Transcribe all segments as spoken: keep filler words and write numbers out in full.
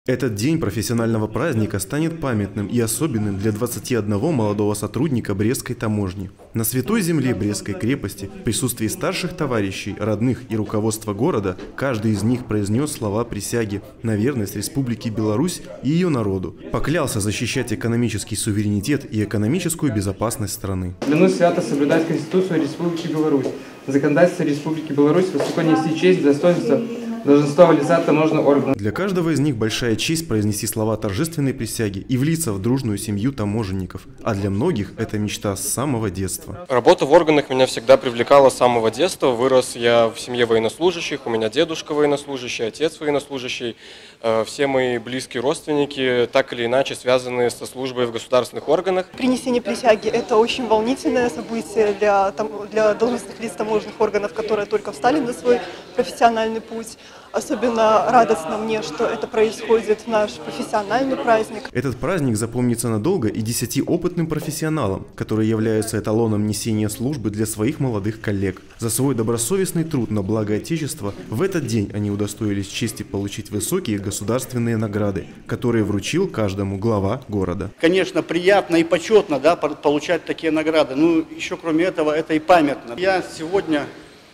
Этот день профессионального праздника станет памятным и особенным для двадцати одного молодого сотрудника Брестской таможни. На святой земле Брестской крепости, в присутствии старших товарищей, родных и руководства города, каждый из них произнес слова присяги на верность Республике Беларусь и ее народу. Поклялся защищать экономический суверенитет и экономическую безопасность страны. Клянусь свято соблюдать Конституцию Республики Беларусь, законодательство Республики Беларусь, высоко нести честь, достоинство, долженство лица таможенного органа. Для каждого из них большая честь произнести слова торжественной присяги и влиться в дружную семью таможенников. А для многих это мечта с самого детства. Работа в органах меня всегда привлекала с самого детства. Вырос я в семье военнослужащих, у меня дедушка военнослужащий, отец военнослужащий. Все мои близкие родственники так или иначе связаны со службой в государственных органах. Принесение присяги – это очень волнительное событие для, для должностных лиц таможенных органов, которые только встали на свой профессиональный путь. Особенно радостно мне, что это происходит в наш профессиональный праздник. Этот праздник запомнится надолго и десяти опытным профессионалам, которые являются эталоном несения службы для своих молодых коллег. За свой добросовестный труд на благо Отечества в этот день они удостоились чести получить высокие государственные награды, которые вручил каждому глава города. Конечно, приятно и почетно, да, получать такие награды. Ну, еще кроме этого, это и памятно. Я сегодня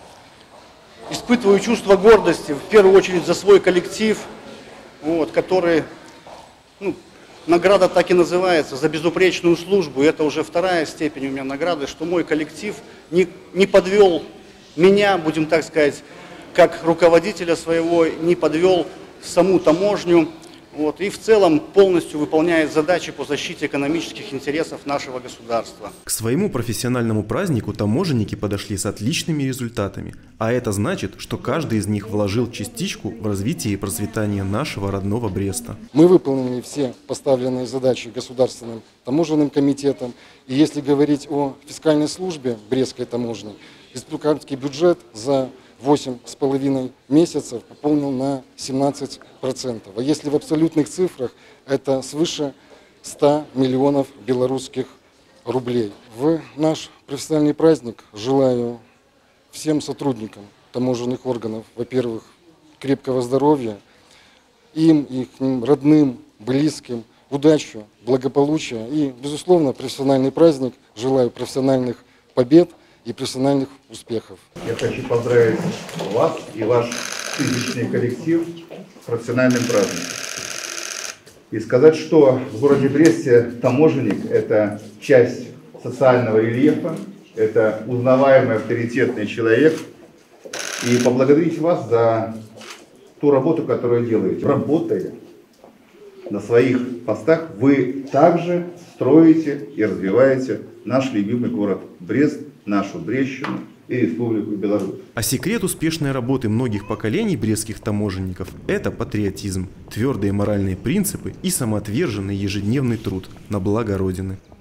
испытываю чувство гордости, в первую очередь, за свой коллектив, вот, который, ну, награда так и называется, за безупречную службу. И это уже вторая степень у меня награды, что мой коллектив не, не подвел меня, будем так сказать, как руководителя своего, не подвел саму таможню. Вот, и в целом полностью выполняет задачи по защите экономических интересов нашего государства. К своему профессиональному празднику таможенники подошли с отличными результатами. А это значит, что каждый из них вложил частичку в развитие и процветание нашего родного Бреста. Мы выполнили все поставленные задачи Государственным таможенным комитетом. И если говорить о фискальной службе Брестской таможни, республиканский бюджет за восемь с половиной месяцев пополнил на семнадцать процентов. А если в абсолютных цифрах, это свыше ста миллионов белорусских рублей. В наш профессиональный праздник желаю всем сотрудникам таможенных органов, во-первых, крепкого здоровья, им, их родным, близким, удачи, благополучия и, безусловно, профессиональный праздник. Желаю профессиональных побед и профессиональных успехов. Я хочу поздравить вас и ваш тысячный коллектив с профессиональным праздником. И сказать, что в городе Бресте таможенник – это часть социального рельефа, это узнаваемый, авторитетный человек. И поблагодарить вас за ту работу, которую делаете. Работая на своих постах, вы также строите и развиваете наш любимый город Брест, нашу Брестщину и Республику Беларусь. А секрет успешной работы многих поколений брестских таможенников – это патриотизм, твердые моральные принципы и самоотверженный ежедневный труд на благо Родины.